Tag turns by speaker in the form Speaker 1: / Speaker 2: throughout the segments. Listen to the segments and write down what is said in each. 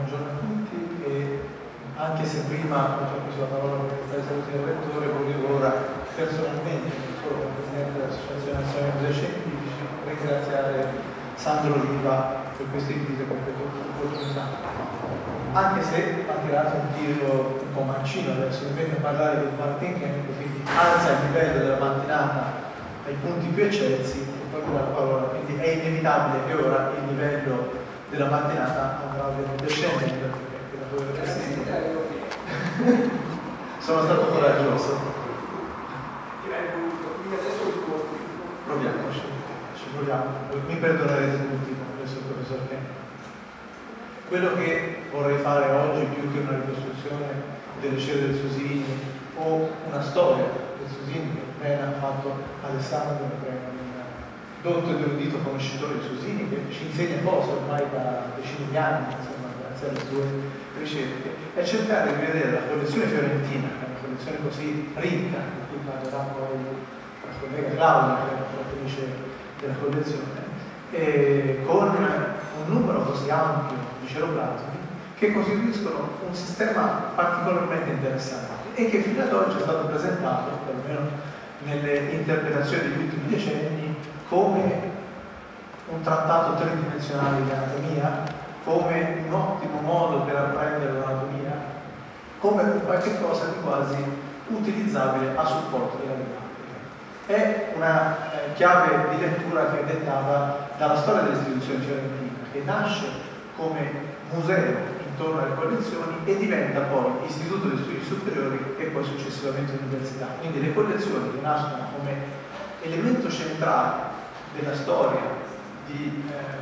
Speaker 1: buongiorno a tutti e anche se prima ho preso la parola per questa saluti del rettore, volevo ora personalmente, non solo come Presidente dell'Associazione Nazionale dei Scientifici, ringraziare Sandro Riva per questo invito e per questa opportunità. Anche se ha tirato un tiro un po' mancino adesso, invece parlare del Martin Camp, quindi alza il livello della mattinata ai punti più eccelsi e poi la parola, quindi è inevitabile che ora il livello della mattinata andrà descendendo perché la dovete assistere. Sono stato coraggioso. Proviamoci, ci proviamo. Mi perdonerete tutti adesso il professor Kemp. Quello che vorrei fare oggi, più che una ricostruzione delle scene del Susini o una storia del Susini, che bene ha fatto Alessandro, che è un dotto ed erudito conoscitore del Susini, che ci insegna cose ormai da decine di anni, insomma, grazie alle sue ricerche, è cercare di vedere la collezione fiorentina, che è una collezione così ricca, di cui parlerà poi la collega Claudia, che è la curatrice della collezione, con un numero così ampio di celoplasmi che costituiscono un sistema particolarmente interessante e che fino ad oggi è stato presentato, perlomeno nelle interpretazioni degli ultimi decenni, come un trattato tridimensionale di anatomia, come un ottimo modo per apprendere l'anatomia, come qualche cosa di quasi utilizzabile a supporto della didattica. È una chiave di lettura che è dettata dalla storia dell'istituzione fiorentina, che nasce come museo intorno alle collezioni e diventa poi istituto di studi superiori e poi successivamente università. Quindi le collezioni che nascono come elemento centrale della storia di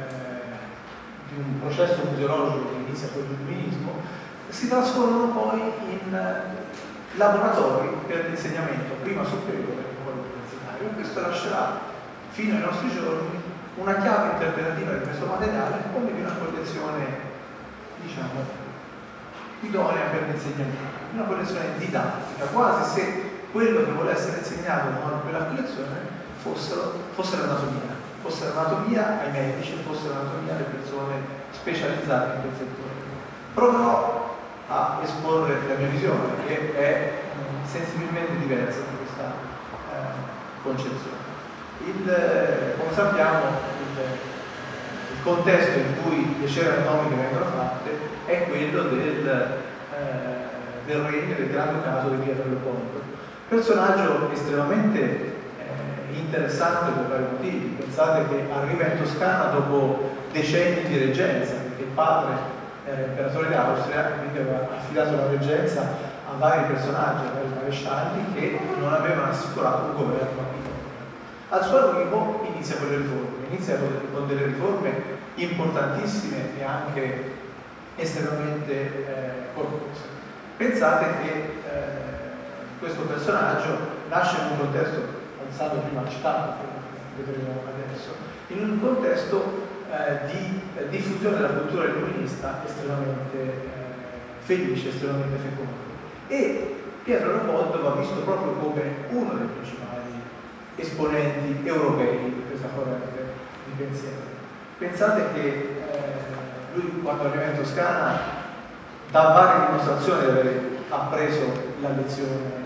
Speaker 1: un processo museologico che inizia con l'illuminismo si trasformano poi in laboratori per l'insegnamento prima superiore e poi universitario, e questo lascerà fino ai nostri giorni una chiave interpretativa di questo materiale come di una collezione, diciamo, idonea per l'insegnamento, una collezione didattica, quasi se quello che vuole essere insegnato con quella collezione fosse l'anatomia ai medici, fosse l'anatomia alle persone specializzate in quel settore. Proverò a esporre la mia visione, che è sensibilmente diversa da questa concezione. Come sappiamo, il contesto in cui le scene anatomiche vengono fatte è quello del regno del Granducato di Pietro Leopoldo, personaggio estremamente interessante per vari motivi. Pensate che arriva in Toscana dopo decenni di reggenza, perché il padre era imperatore d'Austria, quindi aveva affidato la reggenza a vari personaggi, a vari marescialli che non avevano assicurato un governo. Al suo arrivo inizia con le riforme, inizia con delle riforme importantissime e anche estremamente corpose. Pensate che questo personaggio nasce in un contesto, Alessandro prima ha citato, che vedremo adesso, in un contesto di diffusione della cultura illuminista estremamente felice, estremamente fecondo. E Pietro Leopoldo va visto proprio come uno dei principali esponenti europei di questa corrente di pensiero. Pensate che lui, quando arriva in Toscana, dà varie dimostrazioni di aver appreso la lezione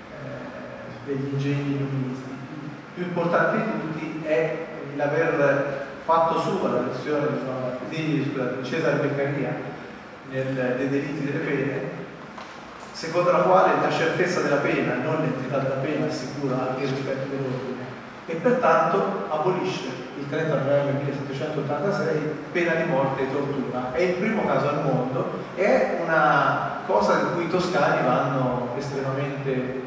Speaker 1: degli ingegni illuministi. Più importante di tutti è l'aver fatto sua la lezione di Cesare Beccaria dei delitti delle pene, secondo la quale la certezza della pena, non l'entità della pena, assicura il rispetto dell'ordine, e pertanto abolisce il 30 novembre 1786 pena di morte e tortura. È il primo caso al mondo, è una cosa di cui i toscani vanno estremamente,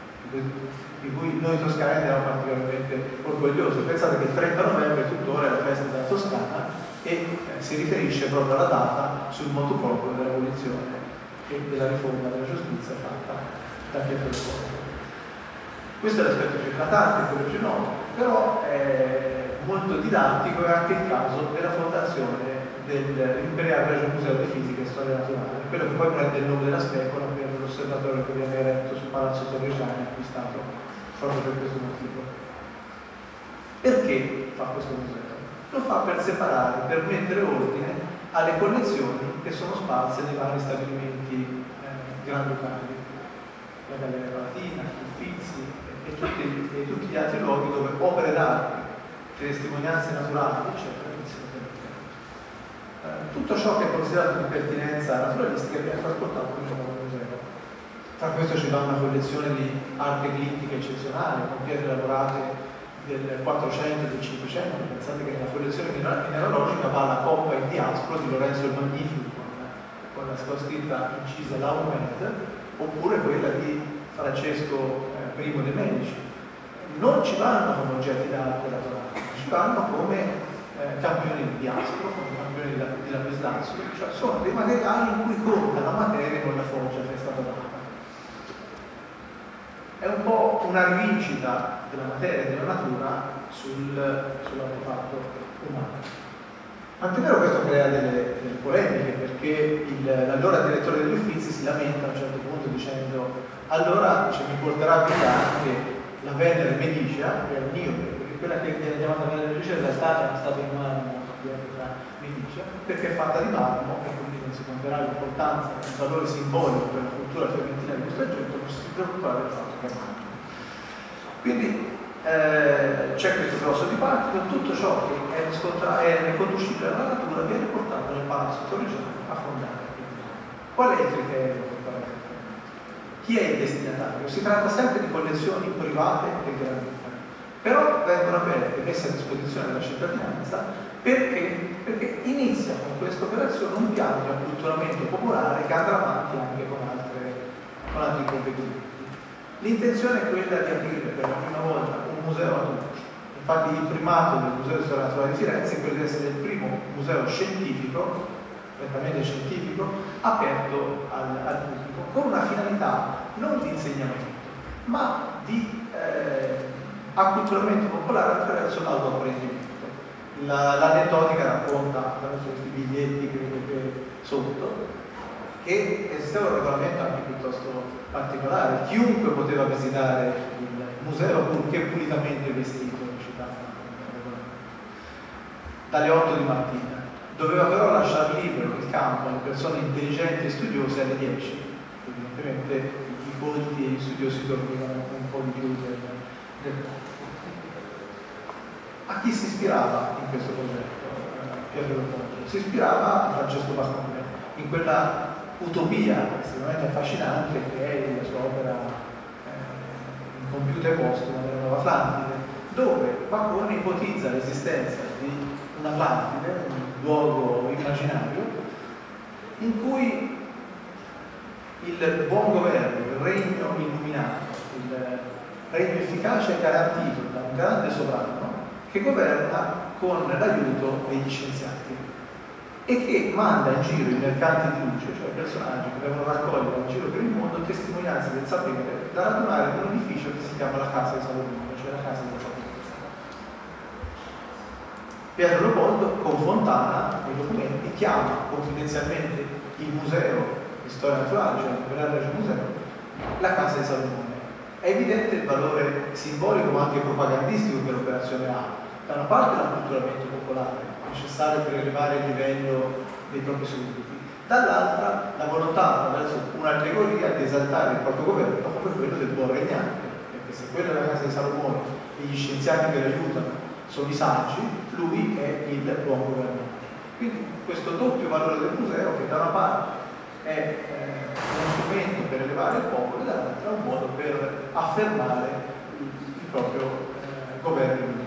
Speaker 1: di cui noi toscani andiamo particolarmente orgogliosi. Pensate che il 30 novembre tuttora è la festa della Toscana e si riferisce proprio alla data sul motu proprio dell'abolizione e della riforma della giustizia fatta da Pietro Leopoldo. Questo è l'aspetto più eclatante, quello più noto, però è molto didattico. È anche il caso della fondazione dell'Imperiale Regio Museo di Fisica e Storia Naturale, quello che poi prende il nome della specola per l'osservatorio che viene eretto su Palazzo Torrigiani, acquistato proprio per questo motivo. Perché fa questo museo? Lo fa per separare, per mettere ordine alle collezioni che sono sparse nei vari stabilimenti granducali, la Galleria Palatina, gli Uffizi e tutti gli altri luoghi dove opere d'arte, testimonianze naturali, eccetera. Tutto ciò che è considerato di pertinenza naturalistica viene trasportato in un museo. Tra questo ci va una collezione di arte glittica eccezionale, con pietre lavorate del 400 e del 500. Pensate che nella collezione mineralogica va la coppa in diaspro di Lorenzo il Magnifico con la sua scritta incisa Laumed, oppure quella di Francesco I de' Medici. Non ci vanno come oggetti d'arte lavorati, ci vanno come campioni di diaspro, come campioni di lapislazio, cioè sono dei materiali in cui conta la materia e non la foggia che è stata data. È un po' una rivincita della materia e della natura sull'artefatto umano. Tant'è vero questo crea delle polemiche, perché l'allora direttore degli Uffizi si lamenta a un certo punto dicendo: allora mi porterà via anche la Venere Medicea, che è un miope, perché quella che viene chiamata Venere Medicea in realtà è una statua in marmo di epoca Medicea, perché è fatta di marmo e quindi non si conterà l'importanza, il valore simbolico per la cultura fiorentina di questo oggetto, non si preoccupare del fatto che è marmo. Quindi c'è questo grosso dibattito, tutto ciò che è riconducibile alla natura viene portato nel Palazzo Torrigiano a fondare. Qual è il criterio per fare questo? Chi è il destinatario? Si tratta sempre di collezioni private e gratuite, però vengono aperte e messe a disposizione della cittadinanza perché inizia con questa operazione un piano di acculturamento popolare che andrà avanti anche con altri provvedimenti. L'intenzione è quella di aprire per la prima volta un museo a tutti. Infatti il primato del Museo di Storia Naturale di Firenze è quello di essere il primo museo scientifico, prettamente scientifico, aperto al pubblico, con una finalità non di insegnamento, ma di acculturamento popolare attraverso l'autoapprendimento. L'aneddotica racconta, attraverso questi biglietti che vedete sotto, che esisteva un regolamento anche piuttosto particolare. Chiunque poteva visitare il museo purché pulitamente vestito, dalle 8 di mattina. Doveva però lasciare libero il campo alle persone intelligenti e studiose alle 10. Evidentemente i colti e gli studiosi dormivano un po' di più del tempo. A chi si ispirava in questo progetto? Pietro Leopoldo si ispirava a Francesco Bacone in quella utopia estremamente affascinante che è la sua opera incompiuta e postuma della Nuova Atlantide, dove Bacone ipotizza l'esistenza di un'Atlantide, un luogo immaginario in cui il buon governo, il regno illuminato, il regno efficace e garantito da un grande sovrano che governa con l'aiuto degli scienziati e che manda in giro i mercanti di luce, cioè personaggi che devono raccogliere in giro per il mondo testimonianze del sapere da radunare in un edificio che si chiama la Casa di Salomone, cioè la Casa della Sapienza. Pietro Leopoldo con Fontana, nei documenti, chiama confidenzialmente il museo di storia naturale, cioè il Real Regio Museo, la Casa di Salomone. È evidente il valore simbolico ma anche propagandistico che l'operazione ha. Da una parte l'acculturamento popolare, necessario per elevare il livello dei propri sudditi, dall'altra la volontà, attraverso un'allegoria, di esaltare il proprio governo come quello del buon regnante, perché se quella è la Casa di Salomone e gli scienziati che lo aiutano sono i saggi, lui è il buon governante. Quindi questo doppio valore del museo, che da una parte è uno strumento per elevare il popolo e dall'altra un modo per affermare il proprio governo illuminato.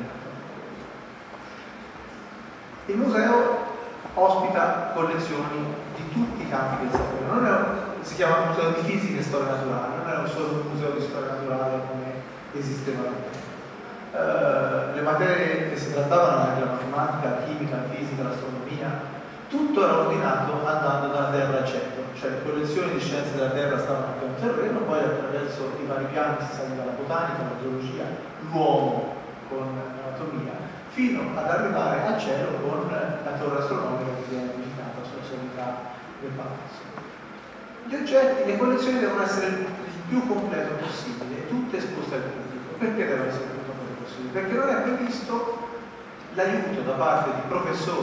Speaker 1: Il museo ospita collezioni di tutti i campi del sapere, si chiama museo di fisica e storia naturale, non è solo un museo di storia naturale come esisteva prima. Le materie che si trattavano erano la matematica, la chimica, la fisica, l'astronomia, tutto era ordinato andando dalla terra al cielo, cioè le collezioni di scienze della terra stavano a piano terreno, poi attraverso i vari piani si saliva alla botanica, alla geologia, l'uomo con l'anatomia, fino ad arrivare al cielo con la torre astronomica che viene edificata sulla sommità del palazzo. Gli oggetti, le collezioni devono essere il più completo possibile, tutte esposte al pubblico. Perché devono essere il più completo possibile? Perché non è previsto l'aiuto da parte di professori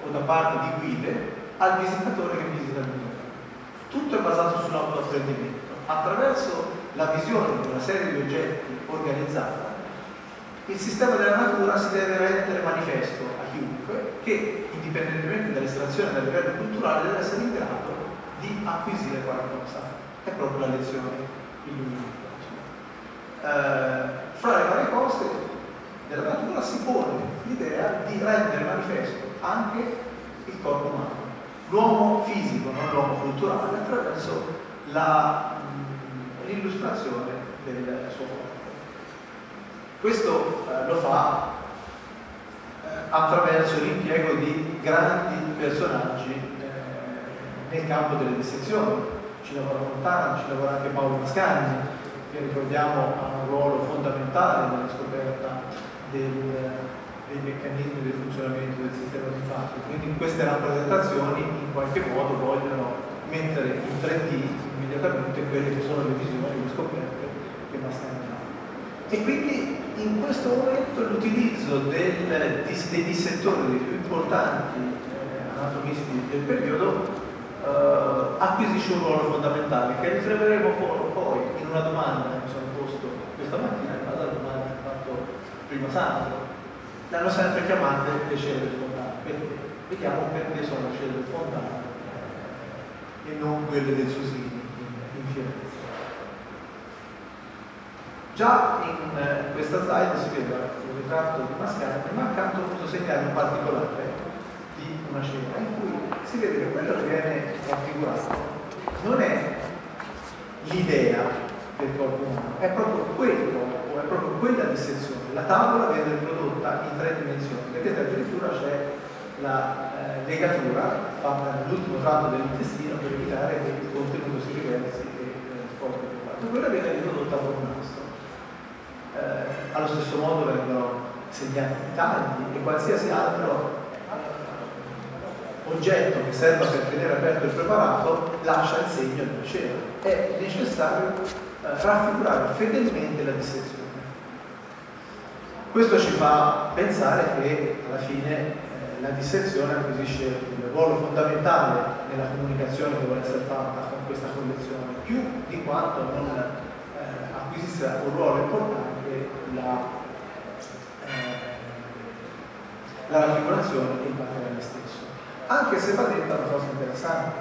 Speaker 1: o da parte di guide al visitatore che visita il museo. Tutto è basato sull'autoapprendimento. Attraverso la visione di una serie di oggetti organizzata, il sistema della natura si deve rendere manifesto a chiunque che, indipendentemente dall'estrazione del livello culturale, deve essere in grado di acquisire qualcosa. È proprio la lezione illuminata. Fra le varie cose della natura si pone l'idea di rendere manifesto anche il corpo umano, l'uomo fisico, non l'uomo culturale, attraverso l'illustrazione del suo corpo. Questo lo fa attraverso l'impiego di grandi personaggi nel campo delle dissezioni. Ci lavora Fontana, ci lavora anche Paolo Mascagni, che ricordiamo ha un ruolo fondamentale nella scoperta dei meccanismi del funzionamento del sistema linfatico. Quindi in queste rappresentazioni in qualche modo vogliono mettere in 3D immediatamente quelle che sono le visioni, le scoperte che Mascagni ha. E quindi in questo momento l'utilizzo dei dissettori, dei più importanti anatomisti del periodo, acquisisce un ruolo fondamentale che ritroveremo poi in una domanda che mi sono posto questa mattina, in base alla domanda che ha fatto prima Sandro. L'hanno sempre chiamate le scene del Fontana. Vediamo perché sono le scene del Fontana e non quelle del Susini in Firenze. Già in questa slide si vede il ritratto di Mascagni, ma accanto ho voluto segnare un particolare di una scena in cui si vede che quello che viene raffigurato non è l'idea del corpo umano, è proprio quello, o è proprio quella dissezione. La tavola viene riprodotta in 3 dimensioni, vedete addirittura c'è la legatura fatta nell'ultimo tratto dell'intestino per evitare che il contenuto si riversi e sposti più avanti. Quella viene riprodotta con un nastro. Allo stesso modo vengono segnati i tagli e qualsiasi altro oggetto che serva per tenere aperto il preparato lascia il segno della scena. È necessario raffigurare fedelmente la dissezione. Questo ci fa pensare che alla fine la dissezione acquisisce un ruolo fondamentale nella comunicazione che vuole essere fatta con questa collezione, più di quanto non acquisisse un ruolo importante la raffigurazione e il materiale stesso. Anche se va detta una cosa interessante,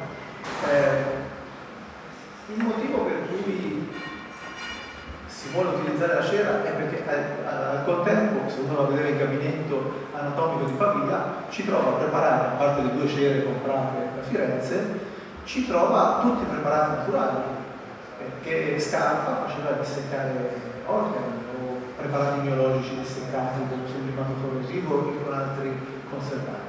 Speaker 1: il motivo per cui si vuole utilizzare la cera è perché al contempo, se uno va a vedere il gabinetto anatomico di Pavia, ci trova a preparare, a parte le 2 cere comprate a Firenze, ci trova tutti i preparati naturali, perché Scarpa faceva disseccare organi o preparati biologici disseccati con sublimato corrosivo e con altri conservanti.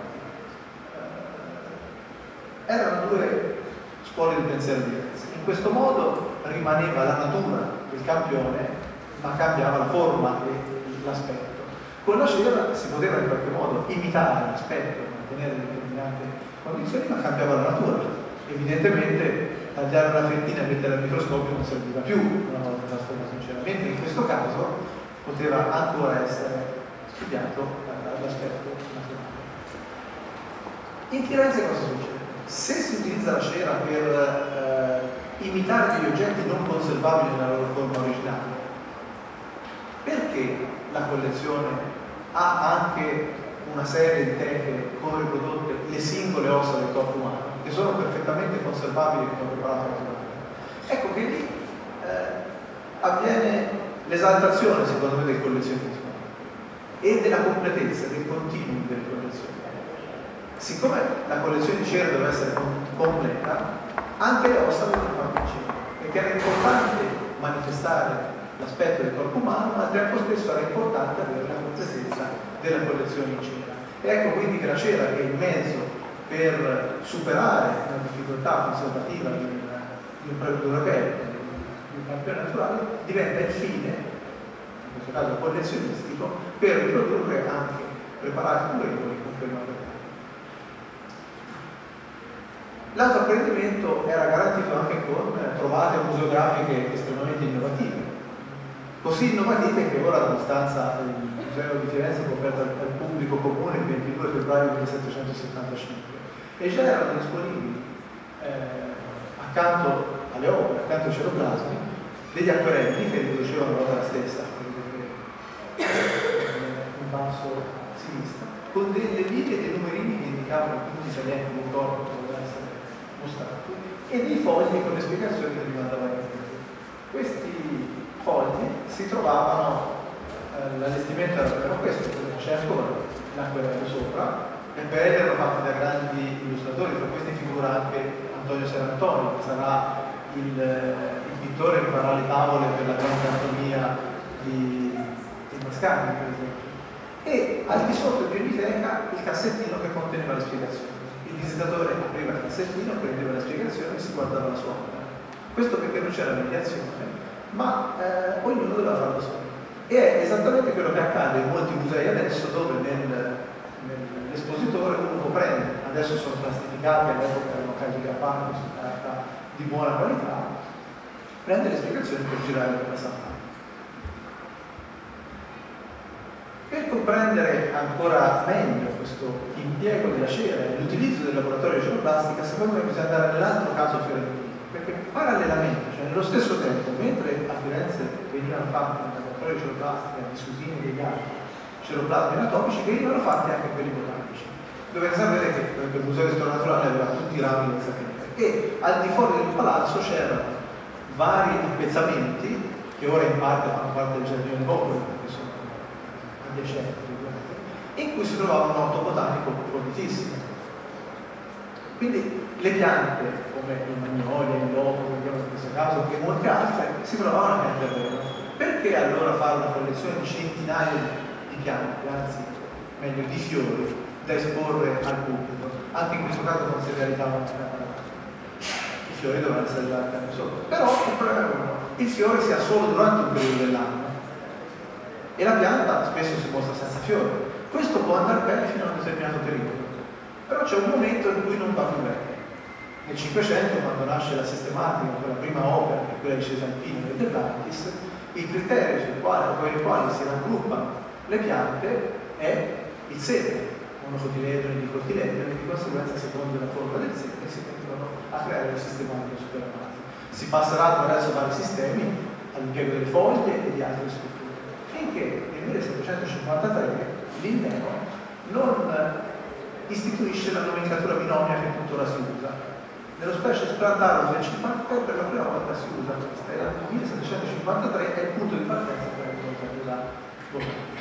Speaker 1: Erano 2 scuole di pensiero diverse. In questo modo rimaneva la natura del campione, ma cambiava la forma e l'aspetto. Con la cera si poteva in qualche modo imitare l'aspetto, mantenere determinate condizioni, ma cambiava la natura. Evidentemente tagliare una fettina e mettere al microscopio non serviva più una volta trasformata in cera, mentre in questo caso poteva ancora essere studiato dall'aspetto naturale. In Firenze cosa succede? Se si utilizza la cera per imitare degli oggetti non conservabili nella loro forma originale, perché la collezione ha anche una serie di teche con riprodotte le singole ossa del corpo umano, che sono perfettamente conservabili con un preparato naturale? Ecco che lì avviene l'esaltazione, secondo me, del collezionismo e della completezza, del continuum delle collezioni. Siccome la collezione di cera deve essere completa, anche le ossa devono fare cera, perché era importante manifestare l'aspetto del corpo umano, ma al tempo stesso era importante avere la completezza della collezione in cera. E ecco quindi che la cera, che è il mezzo per superare una difficoltà conservativa di un prodotto europeo, di un campione naturale, diventa il fine, in questo caso collezionistico, per riprodurre anche preparati durevoli con quel materiale. L'autoapprendimento era garantito anche con trovate museografiche estremamente innovative, così innovative che ora, a distanza di museo di Firenze fu aperto al pubblico comune il 22 febbraio 1775 e già erano disponibili accanto alle opere, accanto ai ceroplasmi, degli acquerelli che riproducevano l'opera stessa, in basso a sinistra, con delle righe e dei numerini che indicavano i punti salienti del corpo che doveva essere mostrato e dei fogli con le spiegazioni che riguardavano il punto. Questi fogli si trovavano, l'allestimento era proprio questo, quello cerco, l'acquerello sopra, le pelle erano fatte da grandi illustratori, tra questi figura anche Antonio Serantoni, che sarà il pittore che farà le tavole per la grande anatomia di Mascagni, per esempio. E al di sotto di ogni teca il cassettino che conteneva le spiegazioni. Il visitatore apriva il cassettino, prendeva le spiegazioni e si guardava la sua opera. Questo perché non c'era mediazione, ma ognuno doveva farlo da solo. E è esattamente quello che accade in molti musei adesso, dove nell'espositore uno può prendere, adesso sono plastificati, all'epoca erano calligrafati su carta di buona qualità, prende le spiegazioni per girare per la sala. Per comprendere ancora meglio questo impiego della cera e l'utilizzo del laboratorio di ceroplastica, secondo me bisogna andare nell'altro caso fiorentino, perché parallelamente, cioè nello stesso tempo, mentre a Firenze venivano fatti nel laboratorio di ceroplastica di Susini e degli altri ceroplasmi anatomici, venivano fatti anche quelli botanici. Dovete sapere che il Museo di Storia Naturale aveva tutti i rami del sapere e al di fuori del palazzo c'erano vari appezzamenti che ora in parte fanno parte del giardino di Popolo, perché sono in cui si trovava un orto botanico provvitissimo. Quindi le piante, come il magnolia, il loto, vediamo in questo caso, e molte altre, si trovavano anche a terreno. Perché allora fare una collezione di centinaia di piante, anzi, meglio, di fiori, da esporre al pubblico? Anche in questo caso con serialità i fiori dovranno essere dati anche sopra. Però il problema è uno: il fiore si ha solo durante un periodo dell'anno e la pianta spesso si mostra senza fiori. Questo può andare bene fino a un determinato periodo, però c'è un momento in cui non va più bene. Nel Cinquecento, quando nasce la sistematica, quella prima opera, che è quella di Cesalpino e De Blankis, il criterio per il quale si raggruppano le piante è il seme, monocotiledoni, dicotiledoni, e di conseguenza, secondo la forma del seme, si tendono a creare le sistematiche su quella base. Si passerà attraverso vari sistemi all'impiego delle foglie e di altre strutture, finché nel 1753 Linneo non istituisce la nomenclatura binomia che tuttora si usa. Nello Specie Splandarus del 53 per la prima volta si usa questa, era nel 1753, è il punto di partenza per la nomenclatura botanica.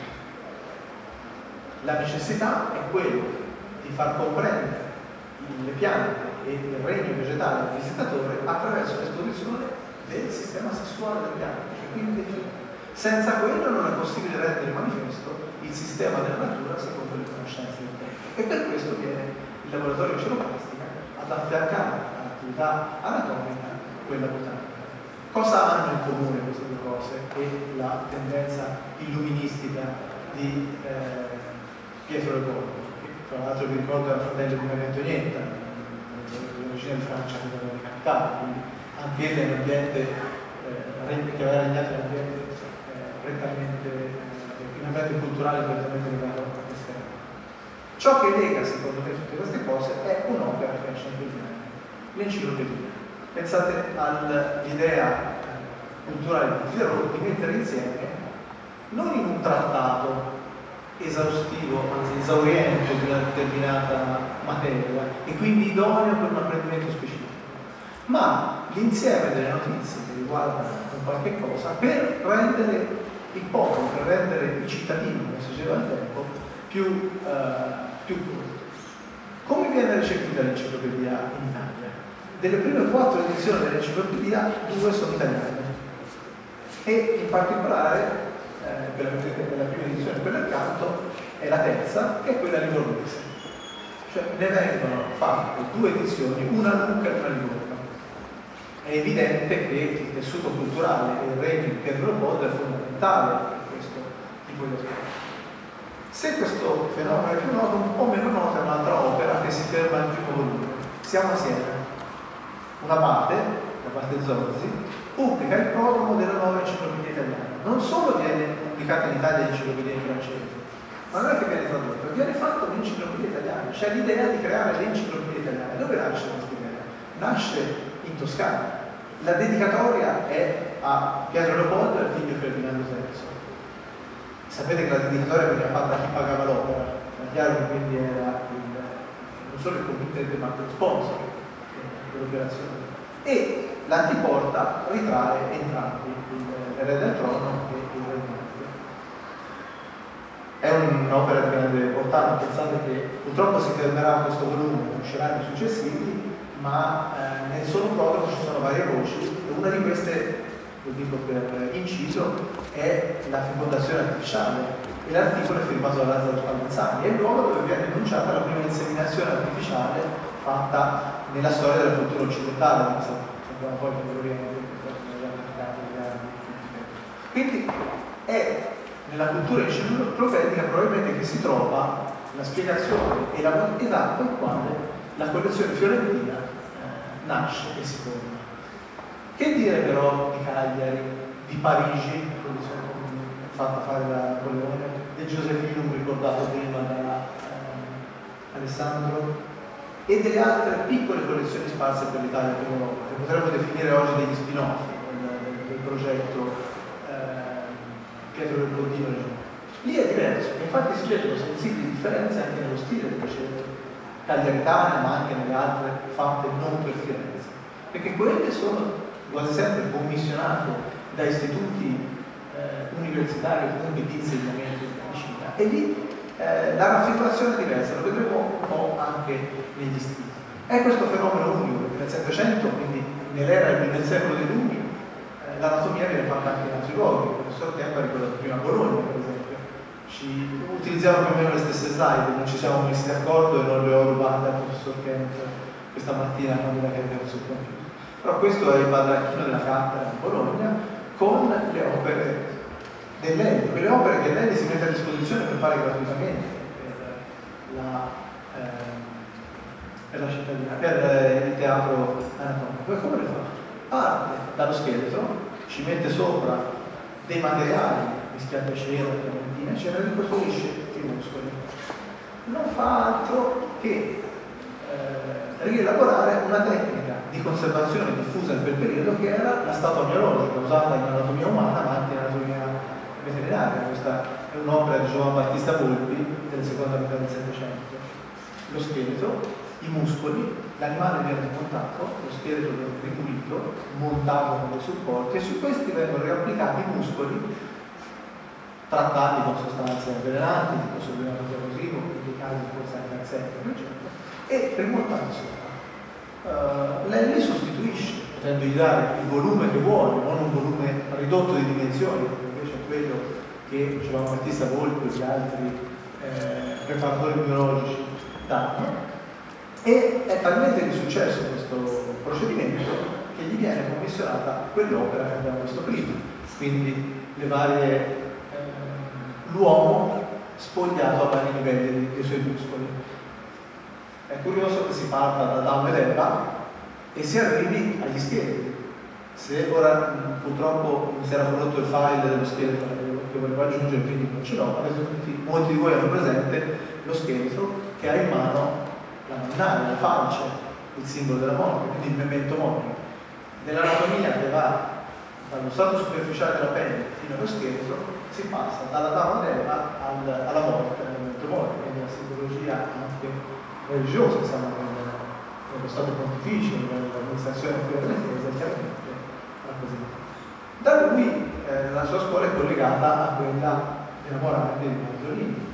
Speaker 1: La necessità è quella di far comprendere le piante e il regno vegetale al visitatore attraverso l'esposizione del sistema sessuale delle piante, cioè quindi dei fiori. Senza quello non è possibile rendere manifesto il sistema della natura secondo le conoscenze del tempo. E per questo viene il laboratorio di ceroplastica ad affiancare all'attività anatomica quella botanica. Cosa hanno in comune queste due cose e la tendenza illuministica di Pietro Le Borgo, che tra l'altro vi ricordo era fratello di Maria Antonietta, l'origine di Francia che aveva decapitato, quindi anche egli è un ambiente che aveva regnato in un ambiente culturale prettamente legato a queste cose. Ciò che lega secondo me tutte queste cose è un'opera che è centinaia, l'enciclopedia. Pensate all'idea culturale di Diderot di mettere insieme, non in un trattato esaustivo, anzi esauriente di una determinata materia e quindi idoneo per un apprendimento specifico, ma l'insieme delle notizie che riguardano un qualche cosa per rendere il popolo, per rendere i cittadini, come si diceva al tempo, più corti. Come viene recepita l'enciclopedia in Italia? Delle prime 4 edizioni dell'enciclopedia, 2 sono italiane e in particolare quella prima edizione, quella accanto, è la terza, che è quella livornese. Cioè ne vengono fatte 2 edizioni, una Lucca e una Livorno. È evidente che il tessuto culturale e il regno di Pietro Leopoldo è fondamentale in questo tipo di aspetto. Se questo fenomeno è più noto, un po' meno nota è un'altra opera che si ferma al primo volume. Siamo a Siena. Un abate, l'abate Zorzi, pubblica il protomo della nuova enciclopedia italiana. non solo viene pubblicata in Italia l'enciclopedia in francese, ma non è che viene tradotto, viene fatta un'enciclopedia italiana. C'è l'idea di creare l'enciclopedia italiana. Dove nasce questa idea? Nasce in Toscana. La dedicatoria è a Pietro Leopoldo e al figlio Ferdinando III. Sapete che la dedicatoria veniva fatta a chi pagava l'opera, ma chiaro che quindi era non solo il committente ma lo sponsor dell'operazione. E l'antiporta ritrae entrambi, l'erede del trono e il re di Napoli. È un'opera di grande portata, pensate che purtroppo si fermerà questo volume, usciranno i successivi, ma nel solo prologo ci sono varie voci, e una di queste, lo dico per inciso, è la fecondazione artificiale, e l'articolo è firmato da Lazzaro Spallanzani, è il luogo dove viene annunciata la prima inseminazione artificiale fatta nella storia della cultura occidentale, sappiamo poi che l'Oriente, quindi è nella cultura enciclopedica probabilmente che si trova la spiegazione e la modalità con quale la collezione fiorentina nasce e si forma. Che dire però di Cagliari, di Parigi, la collezione fatta fare da Napoleone, del Giuseppino ricordato prima da Alessandro, e delle altre piccole collezioni sparse per l'Italia e per l'Europa, che potremmo definire oggi degli spin-off del progetto Pietro Leopoldino. Lì è diverso, infatti si vedono sensibili differenze anche nello stile delle scelte cagliaritane, ma anche nelle altre fatte non per Firenze, perché quelle sono quasi sempre commissionate da istituti universitari o comunque di insegnamento di medicina, e lì la raffigurazione è diversa, lo vedremo un po' anche negli stili. È questo fenomeno unico, perché nel Settecento, quindi nel secolo dei lumi, l'anatomia viene fatta anche in altri luoghi. Il professor Tempa ricorda prima Bologna, per esempio. Utilizziamo più o meno le stesse slide, non ci siamo messi d'accordo e non le ho rubate al professor Kemp questa mattina quando l'ha caricato sul computer. Però questo è il baldacchino della cattedra di Bologna con le opere dell'Elli, quelle opere che l'Elli si mette a disposizione per fare gratuitamente per la cittadina, per il teatro anatomico. E come le fa? Parte dallo scheletro, ci mette sopra dei materiali mischiati a cera, trementina, eccetera, e ricostruisce i muscoli. Non fa altro che rielaborare una tecnica di conservazione diffusa in quel periodo che era la statua miologica, usata in anatomia umana ma anche in anatomia veterinaria. Questa è un'opera di Giovan Battista Volpi della seconda metà del Settecento. Lo scheletro, i muscoli, l'animale viene montato, lo scheletro viene ripulito, montato con dei supporti, e su questi vengono riapplicati i muscoli trattati con sostanze avvelenanti, tipo sorbinato corrosivo, in dei casi forse anche arsenico, eccetera, e rimontato sopra. L'Elli sostituisce, potendogli dare il volume che vuole, non un volume ridotto di dimensioni, perché invece è quello che Giovan Battista Volpi e gli altri preparatori biologici danno. E è talmente di successo questo procedimento che gli viene commissionata quell'opera che abbiamo visto prima, quindi le varie l'uomo spogliato a vari livelli dei suoi muscoli. È curioso che si parta da Adamo ed Eva e si arrivi agli scheletri. Se ora purtroppo mi si era prodotto il file dello scheletro che volevo aggiungere, quindi non ce l'ho, adesso molti di voi hanno presente lo scheletro che ha in mano la mannaia, la falce, il simbolo della morte, quindi il memento mori. Nell'anatomia che va dallo stato superficiale della pelle fino allo scheletro si passa dalla Adamo ed Eva alla morte, al memento mori, quindi la simbologia anche religiosa, siamo nello stato pontificio, nell'amministrazione della Chiesa, chiaramente rappresentata. Da lui la sua scuola è collegata a quella della Morandi di Manzolini.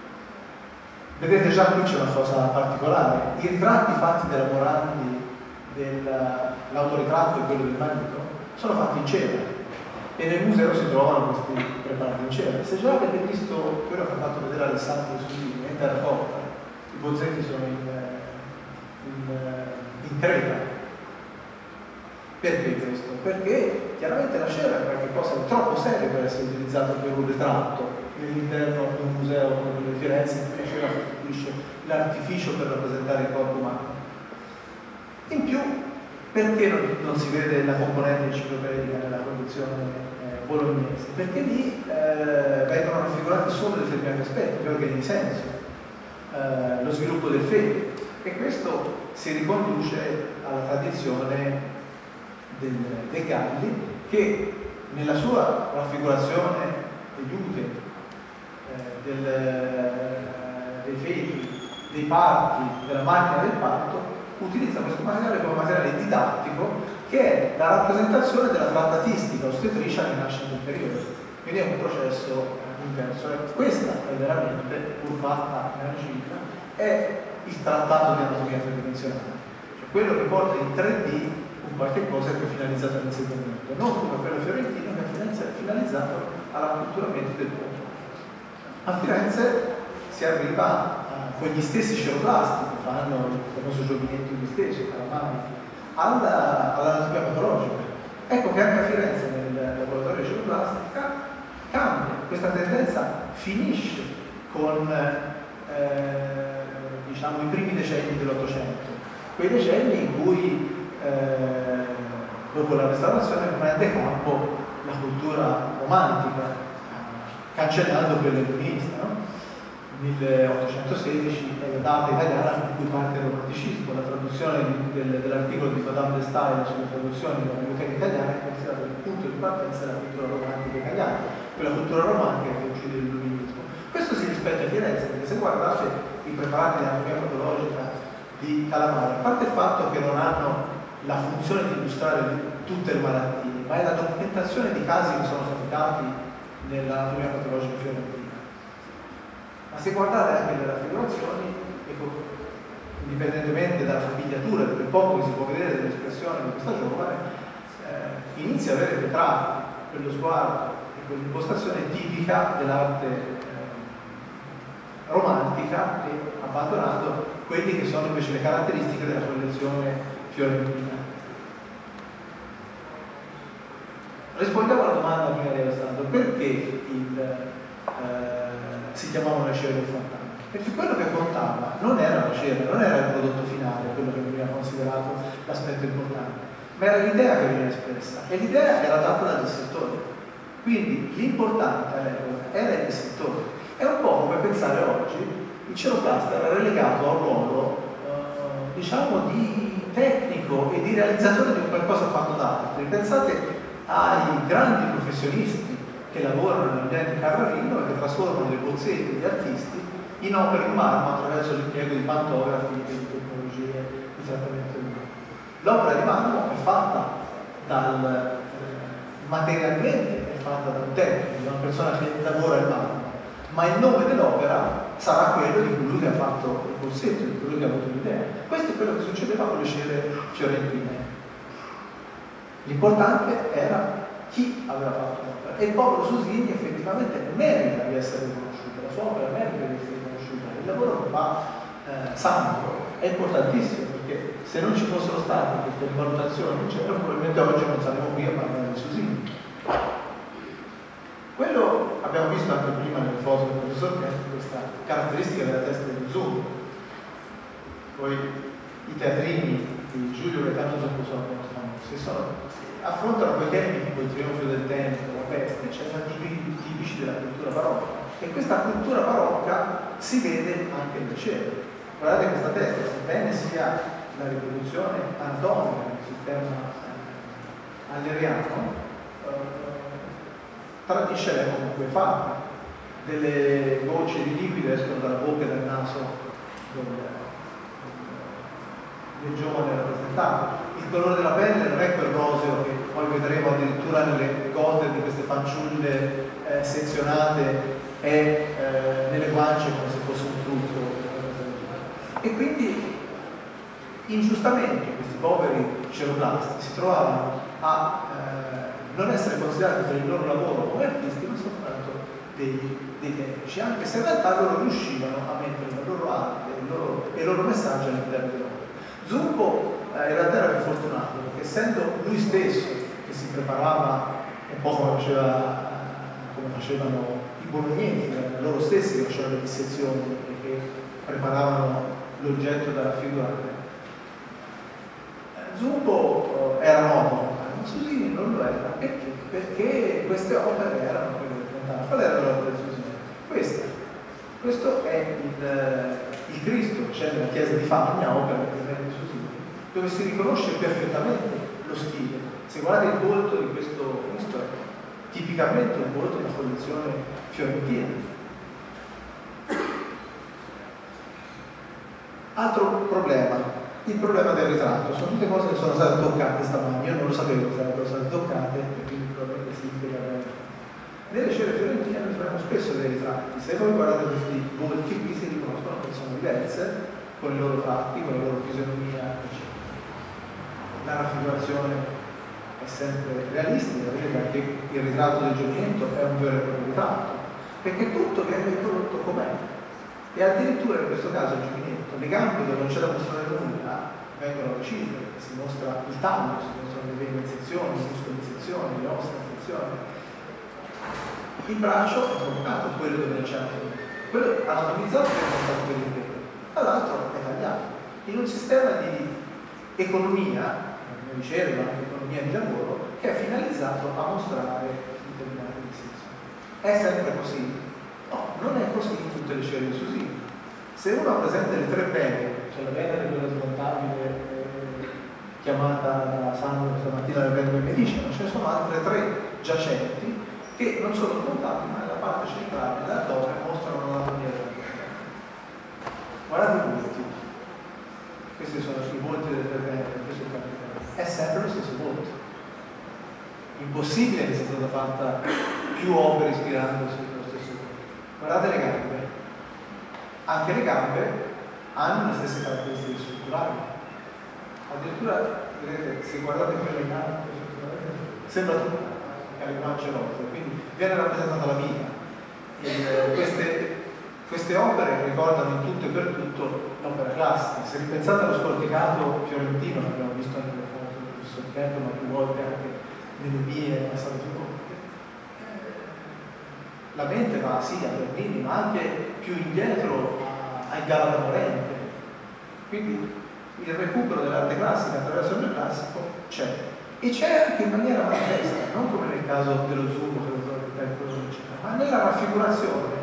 Speaker 1: Vedete già qui c'è una cosa particolare, i ritratti fatti della Morandi, l'autoritratto e quello del marito, sono fatti in cera e nel museo si trovano questi preparati in cera. Se già avete visto quello che ha fatto vedere Alessandro Sudini in terracotta, i bozzetti sono in creta. Perché questo? Perché chiaramente la cera è qualcosa di troppo serio per essere utilizzato per un ritratto all'interno di un museo come quello di Firenze, in cui la cera sostituisce l'artificio per rappresentare il corpo umano. In più, perché non si vede la componente enciclopedica nella collezione bolognese, perché lì vengono raffigurati solo determinati aspetti, gli organi di senso, lo sviluppo del fede, e questo si riconduce alla tradizione dei Galli, che nella sua raffigurazione degli uteri, dei feti, dei parti, della macchina del parto, utilizza questo materiale come materiale didattico, che è la rappresentazione della trattatistica ostetricia che nasce nel periodo. Quindi è un processo inverso. Questa è veramente, pur fatta in argilla, è il trattato di anatomia tridimensionale, cioè quello che porta in 3D un qualche cosa che è finalizzato all'insegnamento, non come quello fiorentino che è finalizzato all'acculturamento del popolo. A Firenze si arriva con gli stessi ceroblasti che fanno il famoso giovinetto di stesso, Calamari, all'anatomia patologica. Ecco che anche a Firenze nel laboratorio di ceroblastica cambia, questa tendenza finisce con diciamo i primi decenni dell'Ottocento, quei decenni in cui dopo la restaurazione prende campo la cultura romantica, cancellando quella illuminista, no? 1816 è la data italiana in cui parte il romanticismo. La traduzione dell'articolo di Madame de Staël sulle traduzioni della biblioteca italiana è considerata il punto di partenza della cultura romantica italiana, quella cultura romantica che uccide l'illuminismo. Questo si rispecchia a Firenze, perché se guardate i preparati di anatomia patologica di Calamari, a parte il fatto che non hanno la funzione di illustrare tutte le malattie, ma è la documentazione di casi che sono capitati nell'anatomia patologica fiorentina. Ma se guardate anche le raffigurazioni, ecco, indipendentemente dalla capigliatura, del poco che si può vedere dell'espressione di questa giovane, inizia a avere ritratti, quello sguardo e quell'impostazione tipica dell'arte romantica, e abbandonando quelle che sono invece le caratteristiche della collezione fiorentina. Rispondiamo alla domanda prima di Alessandro: perché si chiamavano le cere del fantasma? Perché quello che contava non era la cera, non era il prodotto finale, quello che veniva considerato l'aspetto importante, ma era l'idea che veniva espressa, e l'idea era data dal dissettore. Quindi l'importante all'epoca era il dissettore. È un po' come pensare oggi il ceroplasta era relegato a un ruolo diciamo di tecnico e di realizzatore di un qualcosa fatto da altri. Pensate ai grandi professionisti che lavorano nell'ambiente carrarino e che trasformano dei bozzetti di artisti in opere in marmo attraverso l'impiego di pantografi e di tecnologie di trattamento di marmo. L'opera di marmo è fatta materialmente è fatta da un tecnico, da una persona che lavora il marmo, ma il nome dell'opera sarà quello di colui che ha fatto il bozzetto, di colui che ha avuto l'idea. Questo è quello che succedeva con le cere fiorentine. L'importante era chi aveva fatto l'opera, e il popolo Susini effettivamente merita di essere riconosciuto, la sua opera merita di essere riconosciuta. Il lavoro che fa Sandro è importantissimo, perché se non ci fossero state queste valutazioni, probabilmente oggi non saremmo qui a parlare di Susini. Quello abbiamo visto anche prima nelle foto del professor Kent, questa caratteristica della testa dello zoom. Poi i teatrini di Giulio Gaetano Zumbo sono famosi, affrontano quei temi tipo il trionfo del tempo, la peste, eccetera, tipici della cultura barocca, e questa cultura barocca si vede anche nelle cere. Guardate questa testa, sebbene sia la riproduzione anatomica del sistema alleriano, tradisce l'epoca in cui è fatta. Delle gocce di liquido escono dalla bocca e dal naso del giovane rappresentato. Il colore della pelle non è quel roseo che poi vedremo addirittura nelle gote di queste fanciulle sezionate e nelle guance come se fosse un frutto. E quindi ingiustamente questi poveri ceroblasti si trovavano a non essere considerati per il loro lavoro come artisti, ma soltanto dei tecnici, anche se in realtà loro riuscivano a mettere la loro arte e il loro messaggio all'interno dell'opera. Zumbo in realtà era più fortunato, perché essendo lui stesso che si preparava un po' come facevano i bolognesi, loro stessi che facevano le dissezioni e che preparavano l'oggetto da raffigurare, Zumbo era noto ma Susini non lo era. Perché queste opere erano quelle del Fontana. Qual era l'opera del Susini? Questo è il Cristo, c'è nella chiesa di Fagna, opera di Susini, dove si riconosce perfettamente lo stile. Se guardate il volto di questo Cristo è tipicamente un volto di una collezione fiorentina. Altro problema, il problema del ritratto. Sono tutte cose che sono state toccate stamattina, io non lo sapevo che sarebbero state toccate e quindi probabilmente si spiega bene. Nelle scene fiorentine noi troviamo spesso dei ritratti. Se voi guardate questi volti qui si riconoscono persone diverse, con i loro tratti, con la loro fisionomia, eccetera. La raffigurazione è sempre realistica, vedete anche il ritratto del Giovinetto è un vero e proprio ritratto, perché tutto viene riprodotto com'è. E addirittura in questo caso il Giovinetto, le gambe dove non c'è da mostrare nulla vengono recise, si mostra il tallo, si mostrano le vene in sezione, i muscoli in sezione, le ossa in sezione. Il braccio è provocato, quello dove non c'è nulla. Quello anatomizzato è montato per intero, dall'altro è tagliato. In un sistema di economia, come dicevo, anche economia di lavoro, che è finalizzato a mostrare determinate distinzioni. È sempre così? No, non è così in tutte le scene di Susini. Se uno ha presente le tre vene, cioè la vena di quella smontabile chiamata da Sandro stamattina le vene del Medicina, ce ne sono altre tre giacenti che non sono smontabili, ma nella parte centrale dell'addome mostrano l'anatomia della vena. Guardate i volti. Questi sono i volti delle tre vene, questo è sempre lo stesso volto. Impossibile che sia stata fatta più opere ispirandosi allo stesso volto. Guardate le gambe. Anche le gambe hanno le stesse caratteristiche strutturali. Addirittura, vedete, se guardate quelle gambe, sembra tutto calimacceroso, quindi viene rappresentata la vita. Queste opere ricordano in tutto e per tutto l'opera classica. Se ripensate allo scorticato fiorentino, che abbiamo visto anche nel fondo del professor Pietro, ma più volte anche nelle mie passate più volte, la mente va sì a Bernini, ma anche più indietro ai Galata Morente. Quindi il recupero dell'arte classica attraverso il neoclassico c'è. E c'è anche in maniera manifesta, non come nel caso dello Zucco, ma nella raffigurazione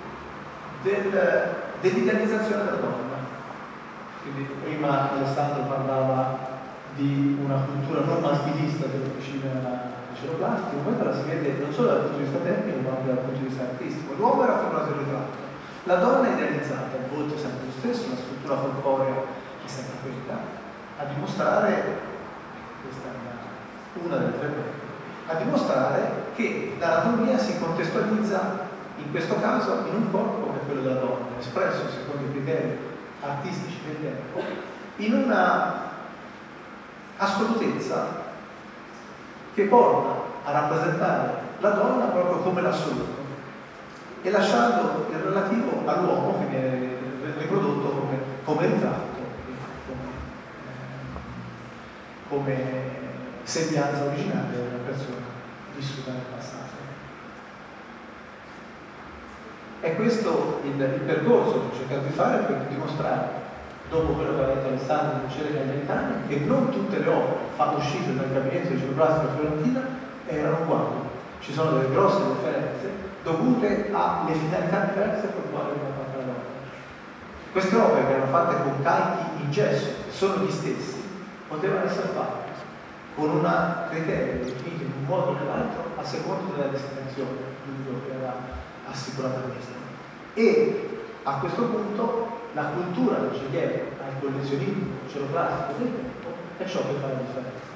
Speaker 1: dell'idealizzazione della donna. Quindi prima Alessandro parlava di una cultura non maschilista dell'officina ceroplastico, poi la si vede non solo dal punto di vista tecnico ma anche dal punto di vista artistico. L'uomo è raffigurato il ritratto, la donna è idealizzata, il volto è sempre lo stesso, la struttura corporea è sempre quella, a dimostrare, questa è una delle tre cose, a dimostrare che l'anatomia si contestualizza in questo caso in un corpo che è quello della donna, espresso secondo i criteri artistici del tempo, in una assolutezza che porta a rappresentare la donna proprio come l'assoluto e lasciando il relativo all'uomo che viene riprodotto come ritratto, come sembianza originale della persona vissuta nel passato. È questo il percorso che ho cercato di fare per dimostrare, dopo quello che ha detto Alessandro in Cele Cagliaritane, che non tutte le opere uscite dal gabinetto di ceroplastica fiorentina erano uguali. Ci sono delle grosse differenze dovute alle finalità diverse per quale erano fatte la opera. Queste opere che erano fatte con calchi in gesso, che sono gli stessi, potevano essere fatte con un criterio definito in un modo o nell'altro a seconda della destinazione che era assicurata all'estero. E a questo punto la cultura che ci chiede al collezionismo ceroplastico del tempo è ciò che fa la differenza.